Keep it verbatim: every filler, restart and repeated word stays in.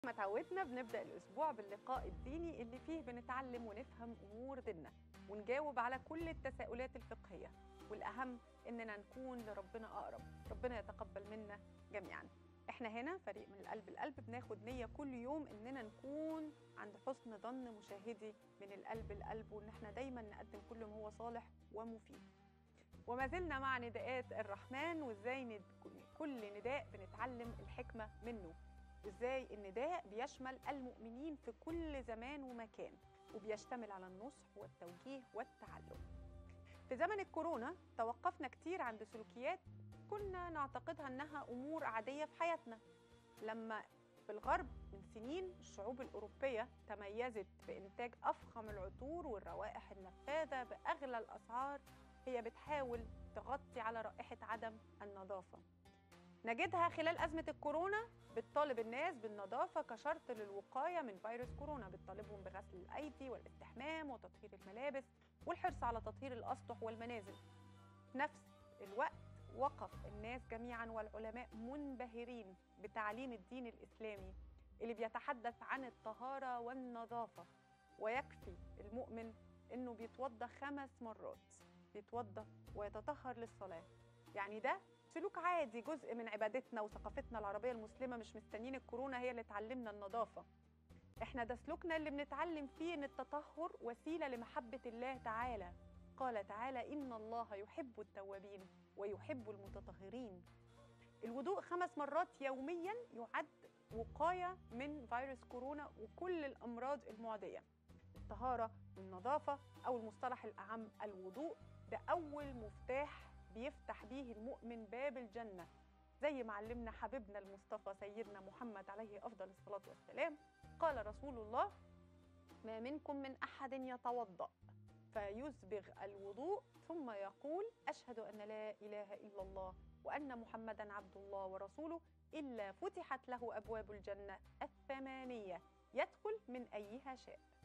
ما تعودنا بنبدأ الأسبوع باللقاء الديني اللي فيه بنتعلم ونفهم أمور ديننا ونجاوب على كل التساؤلات الفقهية، والأهم إننا نكون لربنا أقرب. ربنا يتقبل منا جميعا. إحنا هنا فريق من القلب القلب بناخد نية كل يوم إننا نكون عند حسن ظن مشاهدي من القلب القلب، وإن إحنا دايما نقدم كل ما هو صالح ومفيد. وما زلنا مع نداءات الرحمن، وإزاي ند... كل نداء بنتعلم الحكمة منه، إزاي النداء بيشمل المؤمنين في كل زمان ومكان، وبيشتمل على النصح والتوجيه والتعلم. في زمن الكورونا توقفنا كتير عند سلوكيات كنا نعتقدها أنها أمور عادية في حياتنا، لما في الغرب من سنين الشعوب الأوروبية تميزت بإنتاج أفخم العطور والروائح النفاذة بأغلى الأسعار، هي بتحاول تغطي على رائحة عدم النظافة. نجدها خلال أزمة الكورونا بتطالب الناس بالنظافة كشرط للوقاية من فيروس كورونا، بتطالبهم بغسل الأيدي والاستحمام وتطهير الملابس والحرص على تطهير الأسطح والمنازل. في نفس الوقت وقف الناس جميعا والعلماء منبهرين بتعليم الدين الإسلامي اللي بيتحدث عن الطهارة والنظافة، ويكفي المؤمن إنه بيتوضأ خمس مرات، بيتوضأ ويتطهر للصلاة. يعني ده سلوك عادي، جزء من عبادتنا وثقافتنا العربية المسلمة، مش مستنين الكورونا هي اللي تعلمنا النظافة. احنا ده سلوكنا اللي بنتعلم فيه ان التطهر وسيلة لمحبة الله تعالى. قال تعالى: إن الله يحب التوابين ويحب المتطهرين. الوضوء خمس مرات يوميا يعد وقاية من فيروس كورونا وكل الأمراض المعدية. الطهارة والنظافة، أو المصطلح الأعم الوضوء، ده أول مفتاح بيفتح بيه المؤمن باب الجنة، زي ما علمنا حبيبنا المصطفى سيدنا محمد عليه أفضل الصلاة والسلام. قال رسول الله: ما منكم من أحد يتوضأ فيسبغ الوضوء ثم يقول: أشهد أن لا إله إلا الله وأن محمدا عبد الله ورسوله، إلا فتحت له أبواب الجنة الثمانية يدخل من أيها شاء.